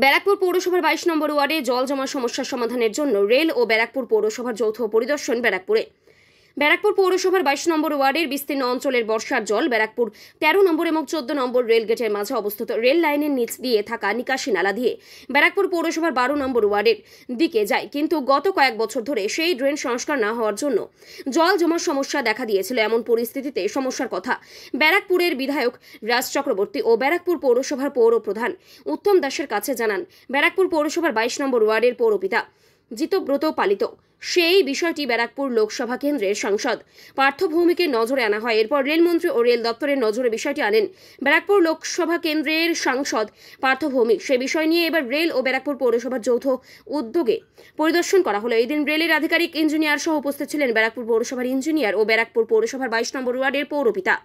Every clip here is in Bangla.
ব্যারাকপুর পৌরসভার 22 নম্বর ওয়ার্ডে জল জমা সমস্যার সমাধানের জন্য রেল ও ব্যারাকপুর পৌরসভার যৌথ পরিদর্শন ব্যারাকপুরে। ব্যারাকপুর পৌরসভার 22 নম্বর ওয়ার্ডের বিস্তীর্ণ অঞ্চলের বর্ষার জল ব্যারাকপুর 13 নম্বর এবং 14 নম্বর রেল গেটের মাঝে অবস্থিত রেল লাইনের নিচ দিয়ে থাকা নিকাশি নালা দিয়ে ব্যারাকপুর পৌরসভার 12 নম্বর ওয়ার্ডের দিকে যায়, কিন্তু গত কয়েক বছর ধরে সেই ড্রেন সংস্কার না হওয়ার জন্য জল জমার সমস্যা দেখা দিয়েছিল। এমন পরিস্থিতিতে সমস্যার কথা ব্যারাকপুরের বিধায়ক রাজ চক্রবর্তী ও ব্যারাকপুর পৌরসভার পৌর প্রধান উত্তম দাসের কাছে জানান ব্যারাকপুর পৌরসভার 22 নম্বর ওয়ার্ডের পৌরপিতা জিতব্রত পালিত। সেই বিষয়টি ব্যারাকপুর লোকসভা কেন্দ্রের সাংসদ পার্থ ভৌমিকের নজরে আনা হয়। এরপর রেলমন্ত্রী ও রেল দপ্তরের নজরে বিষয়টি আনেন ব্যারাকপুর লোকসভা কেন্দ্রের সাংসদ পার্থ ভৌমিক। সে বিষয় নিয়ে এবার রেল ও ব্যারাকপুর পৌরসভার যৌথ উদ্যোগে পরিদর্শন করা হলো। এই দিন রেলের আধিকারিক ইঞ্জিনিয়ার সহ উপস্থিত ছিলেন ব্যারাকপুর পৌরসভার ইঞ্জিনিয়ার ও ব্যারাকপুর পৌরসভার 22 নম্বর ওয়ার্ডের পৌরপিতা।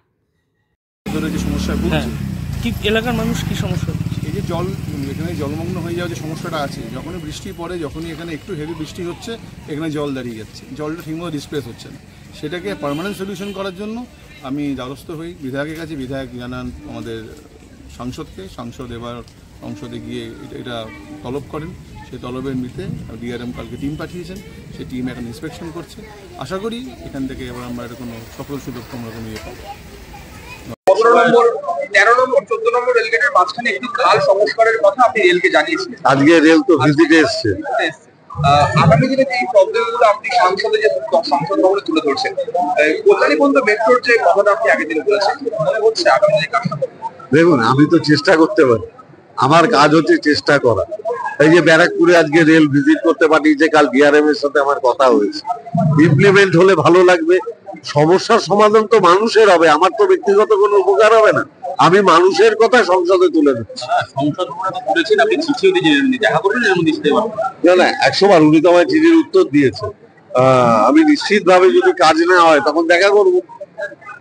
কি এলাকার মানুষ কি সমস্যা? এই যে জল এখানে জলমগ্ন হয়ে যাওয়ার যে সমস্যাটা আছে, যখনই বৃষ্টি পড়ে, যখনই এখানে একটু হেভি বৃষ্টি হচ্ছে, এখানে জল দাঁড়িয়ে যাচ্ছে, জলটা ঠিকমতো ডিসপ্লেস হচ্ছে না। সেটাকে পার্মানেন্ট সলিউশন করার জন্য আমি দ্বারস্থ হই বিধায়কের কাছে। বিধায়ক জানান আমাদের সাংসদকে, সাংসদ এবার সংসদে গিয়ে এটা তলব করেন। সেই তলবের নিতে ডিআরএম কালকে টিম পাঠিয়েছেন, সেই টিম এখন ইন্সপেকশন করছে। আশা করি এখান থেকে এবার আমরা এটা কোনো সফল সুযোগ আমরা কোনো ইয়ে পাবো। 13 নম্বর 14 নম্বর রেলগেটের মাঝখানে একটি খাল সংস্কারের কথা আপনি রেলকে জানিয়েছিলেন। আজকে রেল তো ভিজিটে এসেছে। আগামী দিনে এই প্রবলেমগুলো আপনি সংসদে যে সংসদ ভবনে তুলে ধরছেন, কল্যাণী বন্ধু মেট্রোর যে কথাটা আপনি আগের দিন বলেছেন, মনে হচ্ছে আগামী দিনে কাজটা দেখুন, আমি তো চেষ্টা করতে পারি, আমার কাজ হচ্ছে চেষ্টা করা। এই যে ব্যারাকপুরে আজকে রেল ভিজিট করতে পাঠিয়েছে, কাল ডিআরএম এর সাথে আমার কথা হয়েছে। ইমপ্লিমেন্ট হলে ভালো লাগবে। সমস্যার সমাধান তো মানুষের হবে, আমার তো ব্যক্তিগত কোনো উপকার হবে না। আমি মানুষের কথা সংসদে তুলে দিচ্ছি। না না, 100 বার উনি তো আমার চিঠির উত্তর দিয়েছে। আমি নিশ্চিত ভাবে যদি কাজ না হয় তখন দেখা করবো।